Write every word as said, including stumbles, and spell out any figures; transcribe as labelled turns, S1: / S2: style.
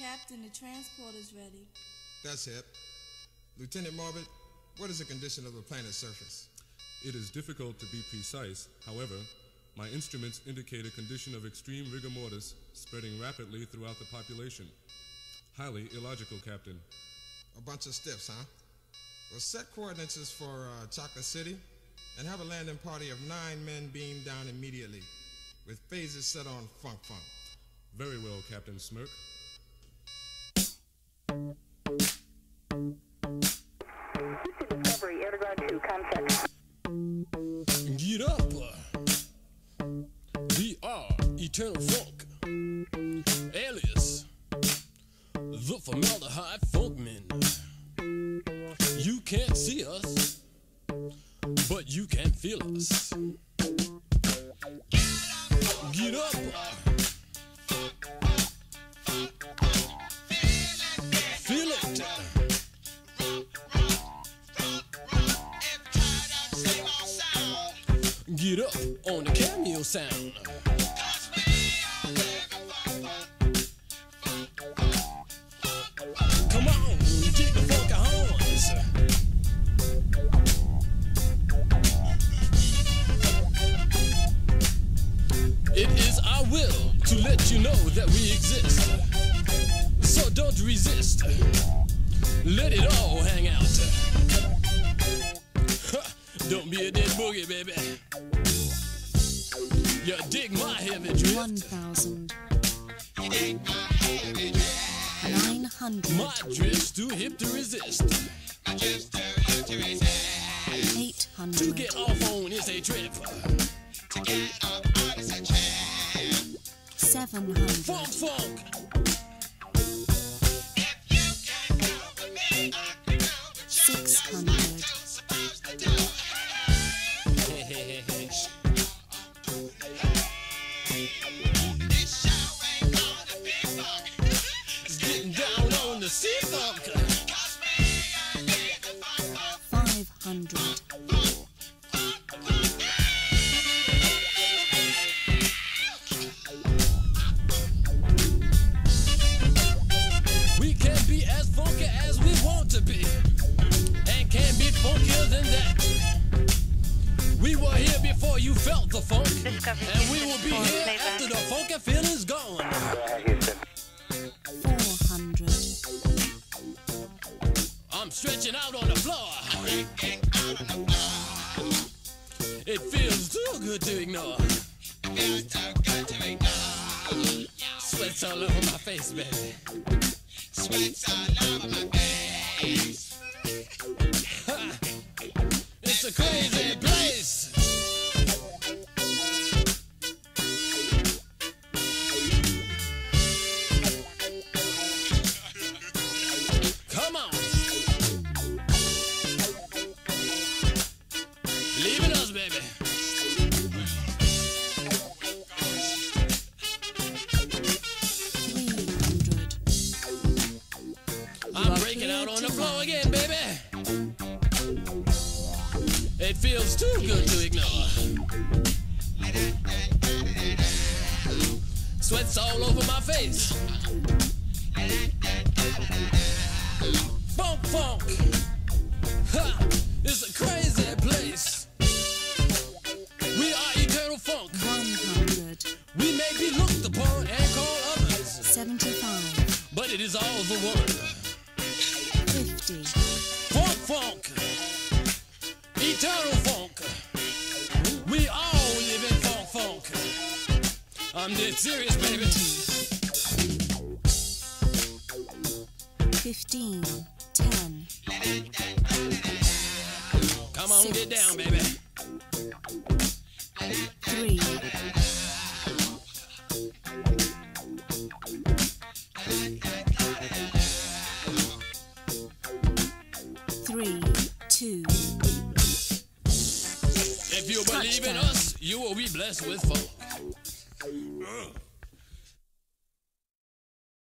S1: Captain, the transport is ready.
S2: That's hip. Lieutenant Morbid, what is the condition of the planet's surface?
S3: It is difficult to be precise. However, my instruments indicate a condition of extreme rigor mortis spreading rapidly throughout the population. Highly illogical, Captain.
S2: A bunch of stiffs, huh? Well, set coordinates for uh, Chocolate City and have a landing party of nine men beamed down immediately with phases set on Funk Funk.
S3: Very well, Captain Smirk.
S4: Discovery, Air Guard two, contact.
S5: Get up! We are Eternal Funk, alias the Formaldehyde Funkmen. You can't see us, but you can feel us. Get up! Feel it! Get up on the cameo sound. Come on, take the funky horns. It is our will to let you know that we exist. So don't resist. Let it all hang out. Don't be a dead boogie, baby. You dig my heavy drift.
S6: One thousand. Nine hundred.
S5: My drift's too hip to resist.
S6: Eight
S5: To
S6: hundred.
S5: get off on is a trip.
S6: Seven hundred.
S5: Funk, funk.
S6: Six hundred.
S5: It's getting down on the sea funk.
S6: Five hundred.
S5: We can be as funky as we want to be, and can be funkier than that. We were here before you felt the funk, and we will be here after the funky feeling's gone.
S6: Four hundred.
S5: I'm stretching out on the floor. It feels too good to ignore. Sweat's all over my face, baby. Sweat's all over my face. It's a crazy place. Come on. Leaving us, baby.
S6: Three hundred.
S5: I'm breaking out on the floor again, baby. It feels too good to ignore. Sweat's all over my face. Funk, funk. Ha! It's a crazy place. We are Eternal Funk.
S6: One hundred.
S5: We may be looked upon and called others,
S6: Seventy-five.
S5: but it is all the one.
S6: Fifty.
S5: Funk, funk. Eternal Funk. We all live in funk, funk. I'm dead serious, baby.
S6: Fifteen. Ten.
S5: Come on,
S6: Six.
S5: get down, baby.
S6: Three. Three. Two.
S5: If you believe in us, you will be blessed with funk.